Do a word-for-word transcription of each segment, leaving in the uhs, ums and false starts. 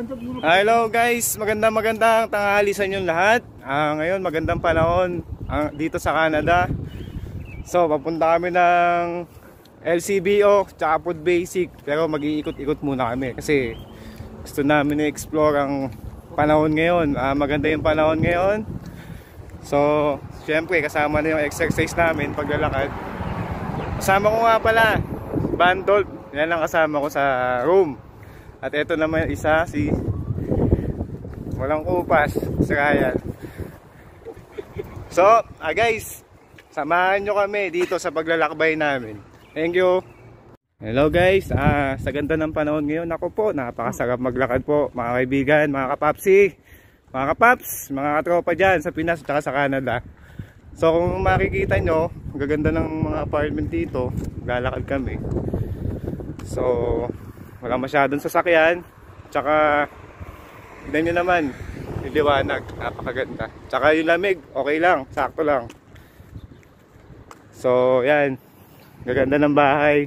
Hello guys, magandang magandang tanghali sa inyong lahat. uh, Ngayon magandang panahon uh, dito sa Canada. So papunta kami ng L C B O tsaka Food Basic. Pero mag-iikot-ikot muna kami kasi gusto namin i-explore ang panahon ngayon. uh, Maganda yung panahon ngayon. So syempre kasama na yung exercise namin paglalakad. Kasama ko nga pala Bandol, yan ang kasama ko sa room. At ito naman isa, si walang kupas, si Ryan. So, ah guys, samahan nyo kami dito sa paglalakbay namin. Thank you. Hello guys, ah, sa ganda ng panahon ngayon, ako po, napakasarap maglakad po, mga kaibigan, mga kapapsi, mga kapaps, mga katropa dyan sa Pinas at sa Canada. So kung makikita nyo, gaganda ng mga apartment dito, lalakad kami. So wala masyadong sasakyan. Tsaka tignan nyo naman yung liwanag, napakaganda. Tsaka yung lamig, okay lang, sakto lang. So yan, gaganda ng bahay.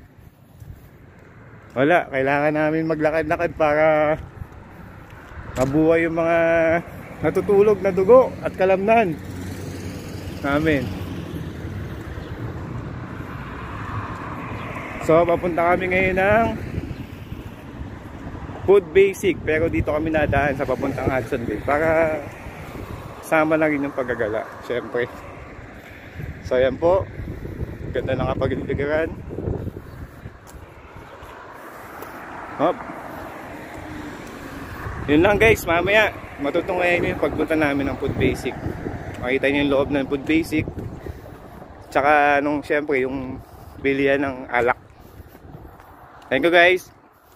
Wala, kailangan namin maglakad-lakad para mabuhay yung mga natutulog na dugo at kalamnan namin. So papunta kami ngayon ng Food Basic, pero dito kami nadaan sa papuntang Hudson Bay para sama na rin yung paggagala, syempre. So ayan po, ganda ng kapag-iligaran. Hop. Yun lang guys, mamaya matutunghayan yung pagpunta namin ng Food Basic. Makita nyo yung loob ng Food Basic. Tsaka nung syempre yung bilihan ng alak. Thank you guys.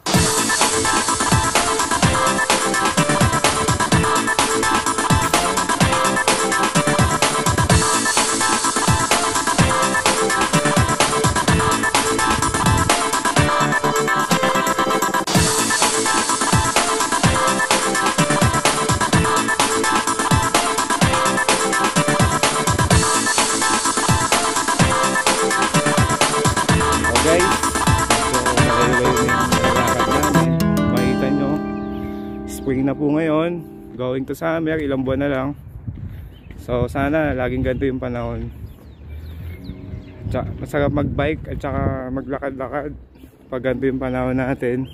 Spring na po ngayon, going to summer, ilang buwan na lang. So sana laging ganito yung panahon. Tsaka, masarap magbike at saka maglakad-lakad pag ganito yung panahon natin.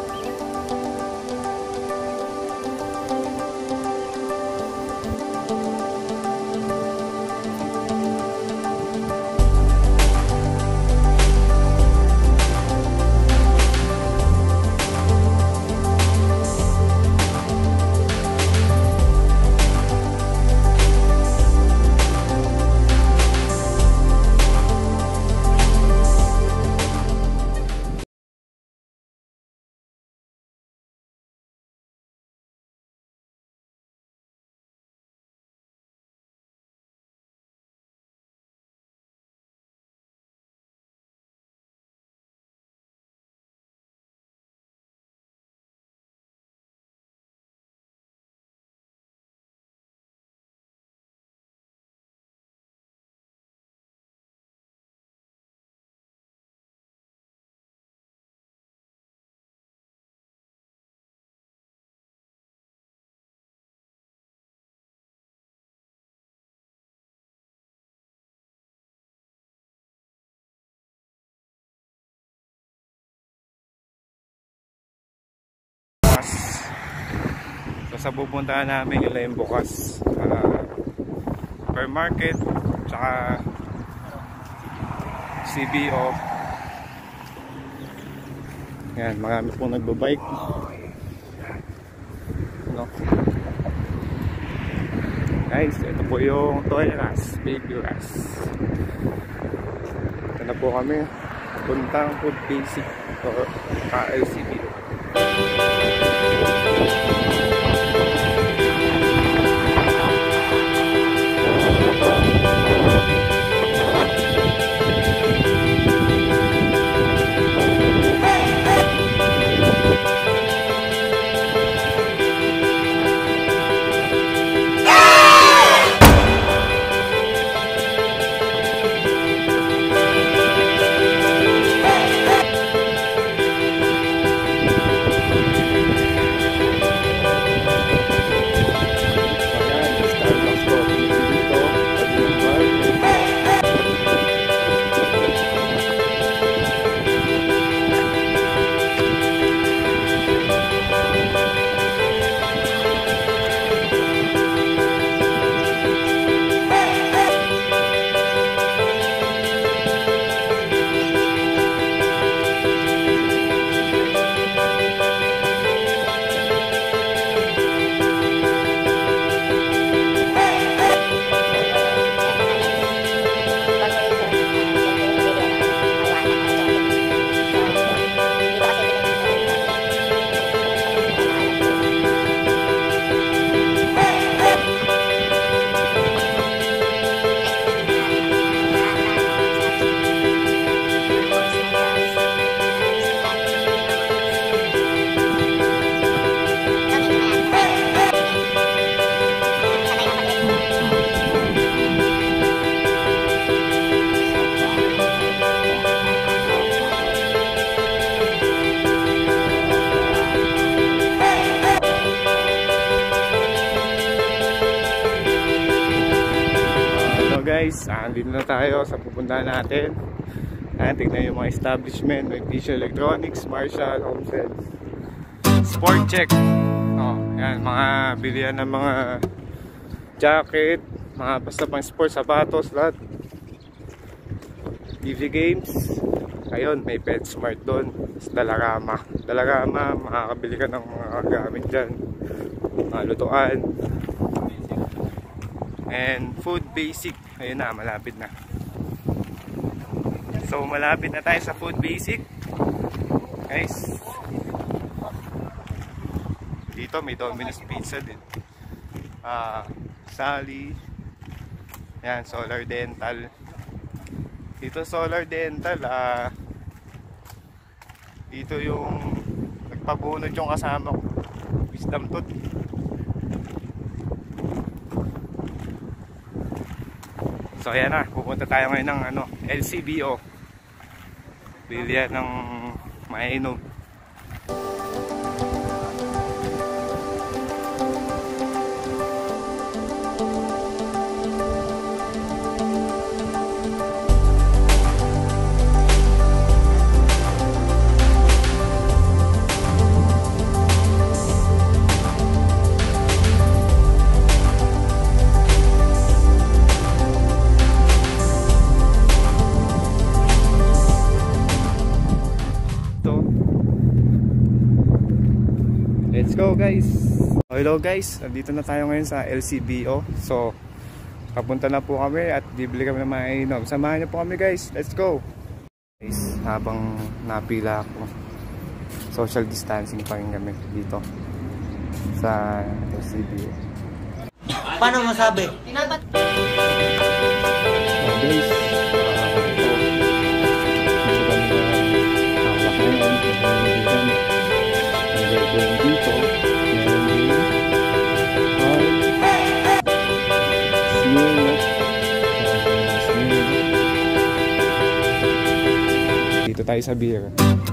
So sa pupuntahan namin nila yung bukas uh, supermarket tsaka C B O. Yan, marami pong nagbabike, no? Guys, ito po yung Toy Ras, Baby Ras. Ito na po kami puntang Food Basic o L C B O. guys, andito na tayo sa pupuntahan natin. Ayan, tignan yung mga establishment. May Fisher Electronics, Marshall, Homestead, Sport Check. Oh, yan, mga bilihan ng mga jacket, mga basta pang sports, sapatos, lahat. T V games. Ayun, may PetSmart doon. Dalarama. Dalarama, makakabili ka ng mga gamit dyan. Mga lutuan. And food basic. Ayun na, malapit na. So malapit na tayo sa food basic. Guys, dito may Domino's Pizza din. Ah, uh, Sally. Yan, Solar Dental. Dito Solar Dental, ah uh, dito yung nagpabunod yung kasama ko. Wisdom tooth. So ayan na, pupunta tayo ngayon ng ano, L C B O. Bilihan ng mainom. Let's go guys. Hello guys, nandito na tayo ngayon sa L C B O. So papunta na po kami at bibili kami ng mainom. Samahan niyo po kami guys. Let's go. Guys, habang napila ako, social distancing pa rin kami dito sa L C B O. Paano masabi? So guys, dito dito tayo sa beer.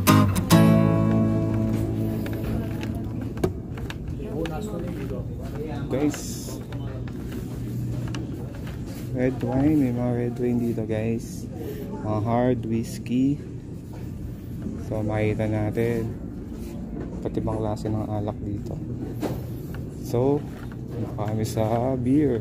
Guys, red wine, may mga red wine dito guys, mga hard whiskey. So makita natin pati bang klase ng alak dito. So kami sa beer.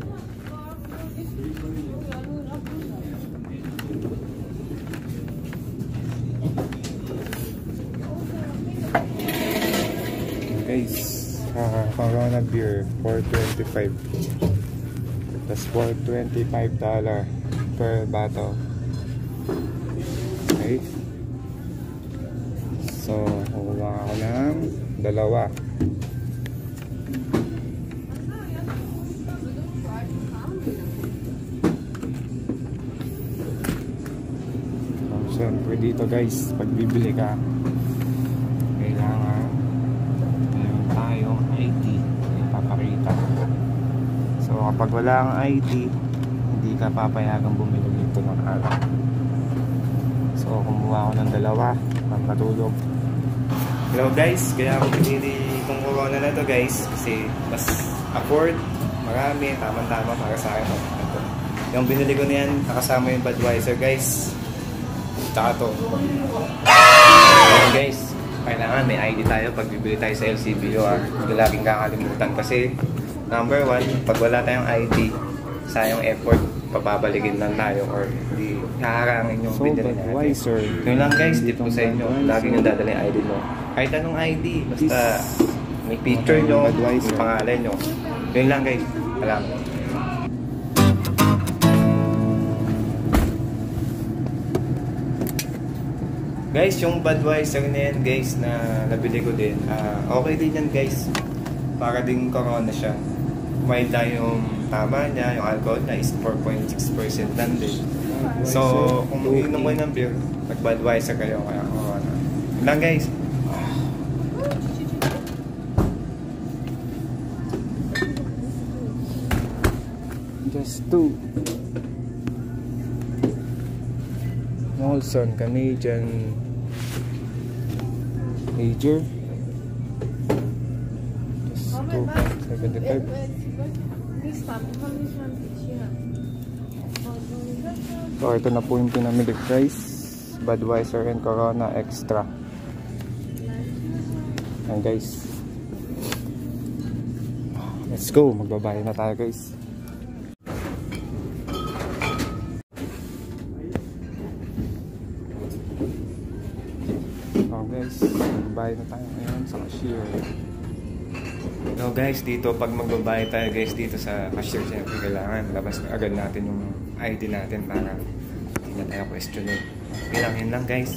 Guys, uh, Corona beer four twenty-five. That's four twenty-five dollar per bottle. Okay. So, kukuha ako ng dalawa. So, syempre dito guys, pag bibili ka, kailangan meron tayong I D na ipapakita. So, kapag wala kang I D, hindi ka papayagang bumili dito ng alak. So, kumuha ako ng dalawa, pampatulog. Hello guys, kaya ako pinili kung Corona na to guys kasi mas afford, marami, tamang-tama para sa akin. Ito. Yung binili ko na yan, nakasama yung Budweiser guys. Tsaka to. Ayan guys, kailangan may I D tayo pag bibili tayo sa L C B O. Hindi laging kakalimutan kasi number one, pag wala tayong I D, sayang effort, papabalikin lang tayo or hindi haharangin yung so, binili natin. Yun lang guys, tip ko sa inyo, lagi nyo dadala yung I D mo. Kahit anong I D, basta may picture nyo, may pangalan nyo. Yun lang guys, alam. Guys, yung Budweiser na yan guys na nabili ko din, uh, okay din yan guys. Para din Corona siya. Mild na yung tama niya, yung alcohol na is four point six percent lang din. So, kung inom mo ng beer, mag-Budweiser kayo kaya Corona. Yun lang guys. Just two. Molson Canadian Major. Just two point seven five. So ito na po yung pinamili guys, Budweiser and Corona Extra. Ayan guys, let's go, magbabayad na tayo guys. So guys, magbabayad na tayo ngayon sa cashier. So guys, dito pag magbabayad tayo guys dito sa cashier, siyempre kailangan labas na agad natin yung I D natin para hindi na tayo questionin. Bilangin lang guys.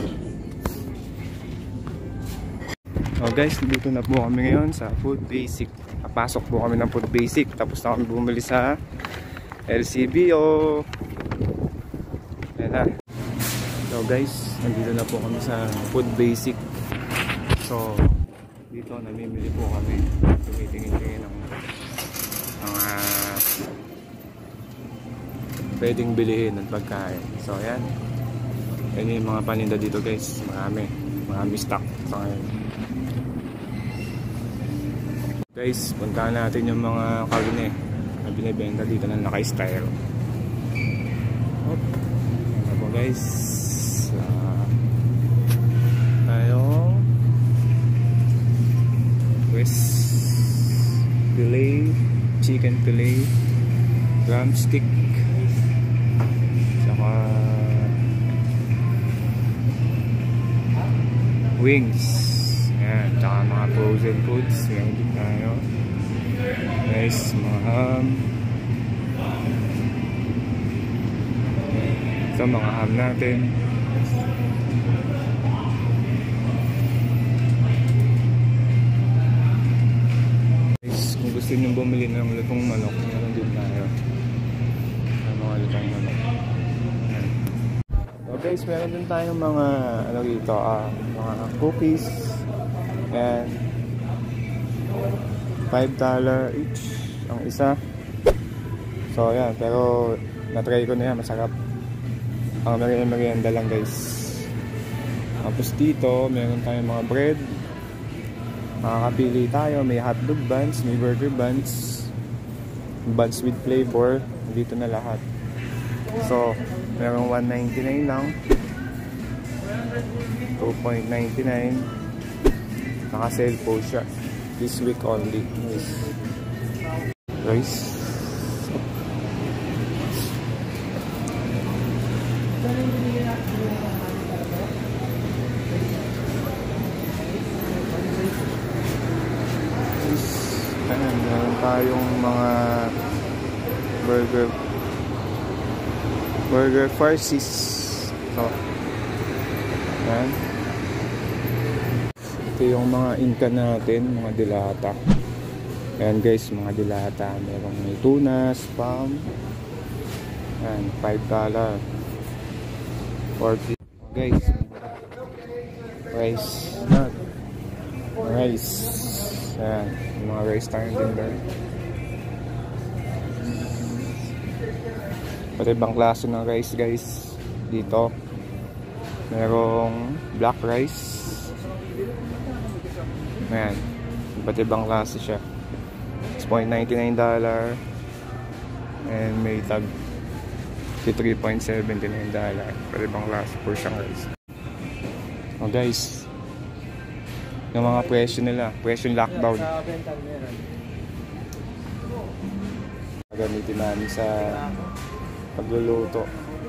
So guys, dito na po kami ngayon sa Food Basic. Napasok po kami ng Food Basic, tapos na kami bumili sa L C B O. Ayan na. So guys, nandito na po kami sa Food Basic. So dito namimili po kami, tumitingin-tingin ng mga pwedeng bilihin at pagkain. So ayan, yan yung mga paninda dito guys, marami marami stock sa ngayon guys. Puntahan natin yung mga karne na binibenta dito na naka-styro. Ano po guys, uh, tayong fillet, chicken fillet, drumstick, saka wings. Ayan, saka mga frozen foods. Ayan din tayo. Nice, mga ham. Ito mga ham natin. Kung gusto nyo bumili ng lutong manok, meron din tayo ng mga lutong manok. Ayan. So guys, meron din tayong mga ano dito, ah, mga cookies. And five dollars each ang isa. So ayan, pero na-try ko na yan, masarap. Ang merienda lang guys. Tapos dito, meron tayong mga bread. Makakapili tayo, may hotdog buns, may burger buns, buns with flavor, dito na lahat. So, merong one ninety-nine lang, two ninety-nine, naka-sale po siya, this week only. Nice. Guys, ayan, meron tayong mga burger burger farcies. So, ayan. Ito yung mga inka natin, mga dilata. Ayan guys, mga dilata. Merong may tuna, spam. Ayan, five dollars. forty. Guys, rice nut. Rice. Ayan, yung mga rice tayo din doon. Pati ibang klase ng rice guys dito. Merong black rice. Ayan, pati ibang klase siya. six ninety-nine dollars. And may tag three seventy-nine dollars. Pati ibang klase po siyang rice. Oh guys, yung mga presyo nila, presyo lockdown. Gamitin namin sa pagluluto.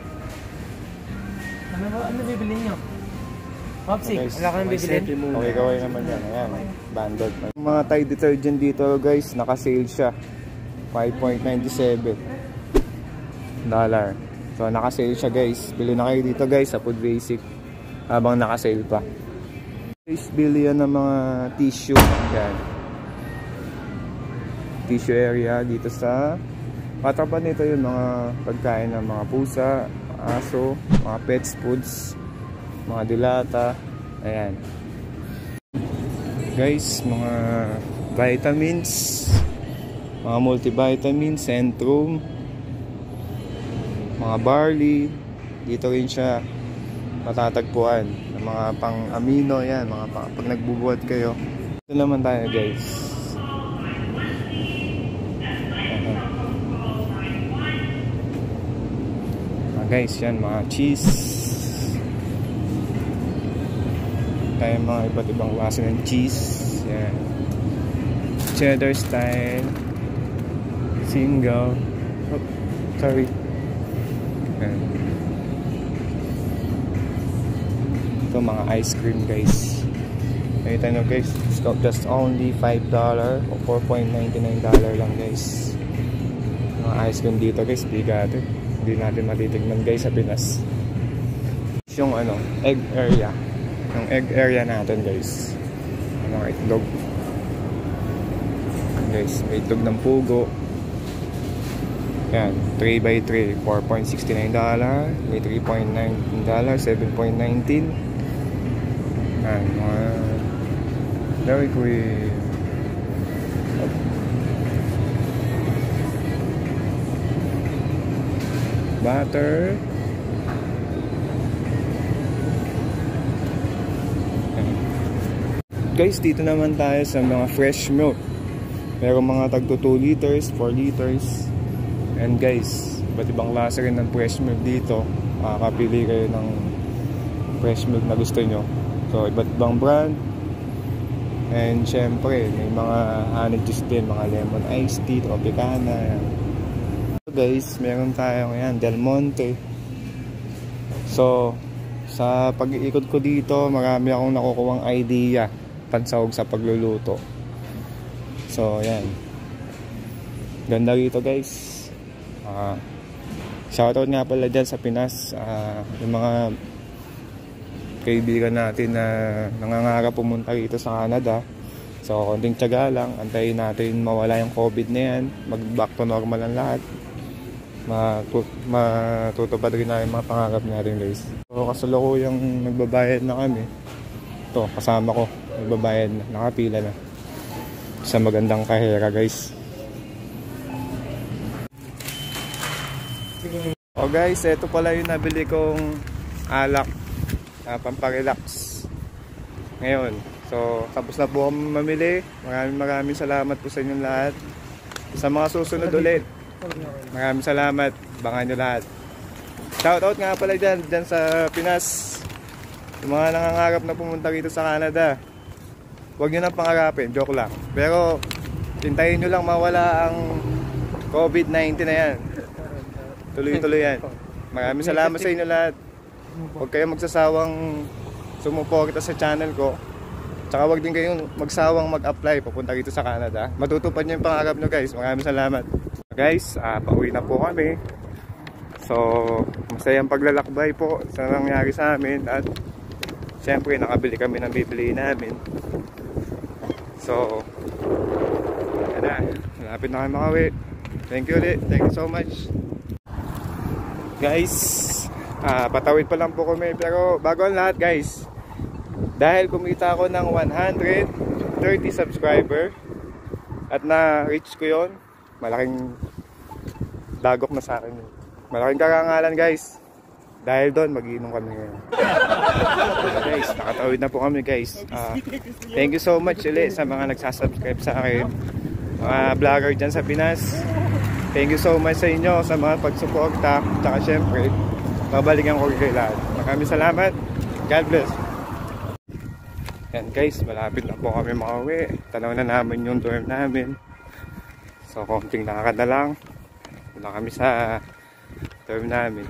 Ano ba? Ano bibili nyo? Popsi, Okay, wala ka nang bibilin? Okay, kaway naman yan. Ayan, banded. Yung mga Tide detergent dito guys, naka-sale siya. five ninety-seven dollar. So, naka-sale siya guys. Bili na kayo dito guys sa Food Basic habang naka-sale pa. Guys, bili yan ng mga tissue. Yan. Tissue area dito sa patapan nito yung mga pagkain ng mga pusa, aso, mga pets foods, mga dilata. Ayan guys, mga vitamins, mga multivitamins, Centrum, mga barley. Dito rin siya matatagpuan ng mga pang amino. Yan, mga pang, pag nagbubuhat kayo. Ito naman tayo guys. guys, yan mga cheese. Tayo mga iba't ibang klase ng cheese. Yan. Cheddar style. Single. Oh, sorry. Yan. Ito mga ice cream guys. Nakita nyo guys, it's just only five dollars o four ninety-nine dollars lang guys. Mga ice cream dito guys, bigat eh. Hindi natin matitignan guys sa Pinas. Yung ano, egg area. Yung egg area natin guys. Mga itlog. Guys, may itlog ng pugo. Yan, three by three, four sixty-nine dollars. May three nineteen dollars, seven nineteen. Yan, mga Dairy Queen. Butter. Guys, dito naman tayo sa mga fresh milk. Meron mga tagto two liters, four liters. And guys, iba't ibang klase rin ng fresh milk dito. Makakapili kayo ng fresh milk na gusto nyo. So, iba't ibang brand. And syempre, may mga honey juice din, mga lemon iced tea, Tropicana. So guys, meron tayo ngayon, Del Monte. So, sa pag-iikot ko dito, marami akong nakukuhang idea pansahog sa pagluluto. So, yan. Ganda rito guys. Uh, shoutout nga pala dyan sa Pinas. Uh, yung mga kaibigan natin na nangangarap pumunta rito sa Canada. So, konting tiyaga lang. Antayin natin mawala yung COVID na yan. Mag-back to normal ang lahat. Matut matutupad rin na yung mga pangarap natin guys. So, kasalukuyang nagbabayad na kami. Ito, kasama ko. Nagbabayad na. Nakapila na. Sa magandang kahera guys. O guys, ito pala yung nabili kong alak. Uh, pamparelax ngayon. So, tapos na po kami mamili. Maraming maraming salamat po sa inyong lahat. Sa mga susunod ulit, maraming salamat. Bangan nyo lahat. Shoutout nga pala dyan, dyan sa Pinas. Yung mga nangangarap na pumunta rito sa Canada, huwag nyo na pangarapin, joke lang. Pero, tintayin nyo lang mawala ang COVID nineteen na yan. Tuloy-tuloy yan. Maraming salamat sa inyo lahat. Huwag kayong magsasawang sumuporta sa channel ko. Tsaka huwag din kayong magsawang mag-apply papunta rito sa Canada. Matutupad nyo yung pangarap nyo guys. Maraming salamat. Guys, uh, pauwi na po kami. So, masayang paglalakbay po sa nangyari sa amin. At syempre, nakabili kami ng bibili namin. So, yan na. Malapit na kami makauwi. Thank you ulit. Thank you so much. Guys, Ah, patawid pa lang po kami, pero bago ang lahat guys, dahil kumita ako ng one hundred thirty subscriber at na-reach ko yon, malaking dagok na sa akin yun. Malaking karangalan guys. Dahil doon, mag-iinom kami ngayon. So guys, nakatawid na po kami guys. Ah, thank you so much ulit sa mga nagsasubscribe sa akin, mga vlogger dyan sa Pinas. Thank you so much sa inyo sa mga pagsuporta. Tsaka syempre, babalikan ko kayo lahat. Maraming salamat. God bless. Yan guys, malapit na po kami makauwi. Tanaw na namin yung dorm namin. So, konting lakad na lang. Wala kami sa dorm namin.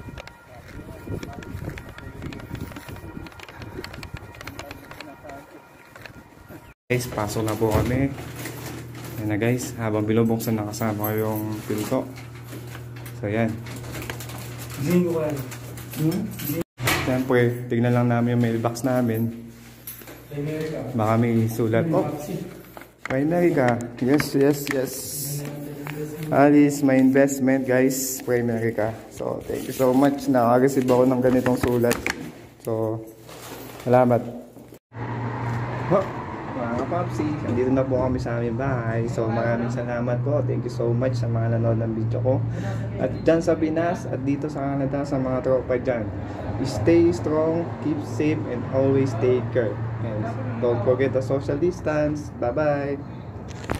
Guys, pasok na po kami. Yan na guys, habang binubuksan nakasama ko yung pin ko. So, yan. Zingo ko yan. Hmm? Siyempre, tignan lang namin yung mailbox namin. Baka may sulat. Oh, primary ka. Yes, yes, yes. Alice, my investment guys. Primary ka. So, thank you so much. Nakareceive ako ng ganitong sulat. So, salamat. Oh, mga kapapsi, andito na po kami sa aming bahay. So, maraming salamat po. Thank you so much sa mga nanood ng video ko. At dyan sa Pinas at dito sa Canada, sa mga tropa dyan, stay strong, keep safe, and always take care. And don't forget the social distance. Bye bye.